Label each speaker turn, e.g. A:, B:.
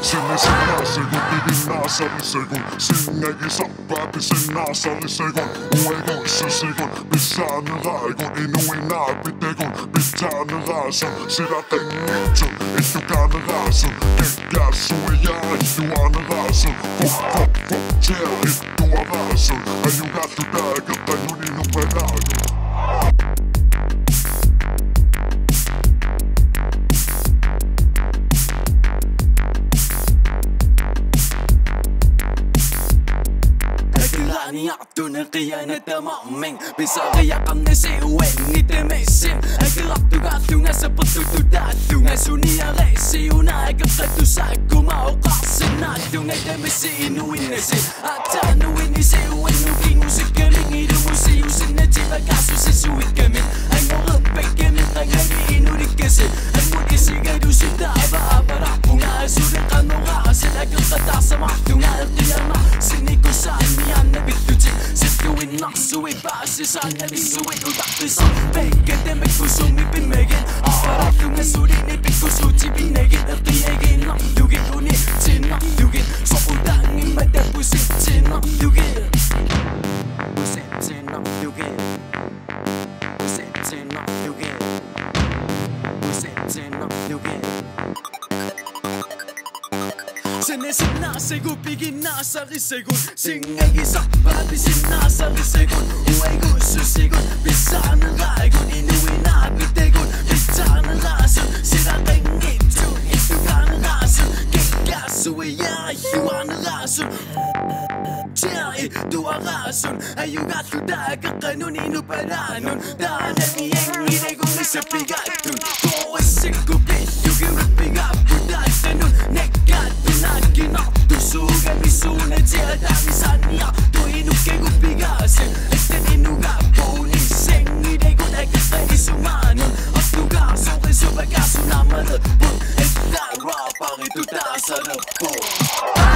A: Sinnasegun, pidinnaasalisegun, singegi sappaati sinnaasalisegun, uegoissasegun, pissaaneraegun, inuinaapitekun, pitsaaneraasum, sitä tengitsun, ittukaaneraasum, kekkässuijaa, ittuaaneraasum, tjää, ittuaraasum, ajugattu tääkältä juninuperaasum.
B: Tunnen qiyanata ma'ming Bisariaqamna siuennita missim Aqilartugaallungasa pertutudaallunga suniareisiunaaqqaqqatusaakuma oqarsinnaallungata missi inuinnasi Ataanuinni siuennukingusikkamin ilumusiusinnatipakassusisuikkamin Angoreppakkamin qangani inulikkasi Anmukisigadu-sitaava apararpungaa suleqanuraasil aqiqqataarsamartunga eqiyama sinnikusaannianna bittuti Sittuinnarsuit paasisaalna vissuit utartisa Peikkatamekkusummi pimmegin Aparartunga sulini pikkusuuti pinnegin Eqiaginnarlugin unittinnarlugin Soqutangimata pusittinnarlugin Pusittinnarlugin Pusittinnarlugin Pusittinnarlugin Sinnasegun, piginnaasalisegun Singegi sappaati sinnaasalisegun Uegussusigun, pissaaneraegun Inuinaapitekun, pitsaaneraasum Sitä tengitsun, ittukaaneraasum Kekkässuijaa, ittuaaneraasum Tjää, ittuaraasum Ajugattu tääkaqqanun inuparaanun Taanani engidekun missä pigattun Koessikku pittukiurappigaappu taattanun Nekkaattu nakkinartu suugamisuune tiedämisania Tuinukkeku pigaasen Etten innugaappuuni sengidekun äkäpäisumaanun Ottukaa sorisupäkäsunamma lõppun Että raaparitu taasa lõppun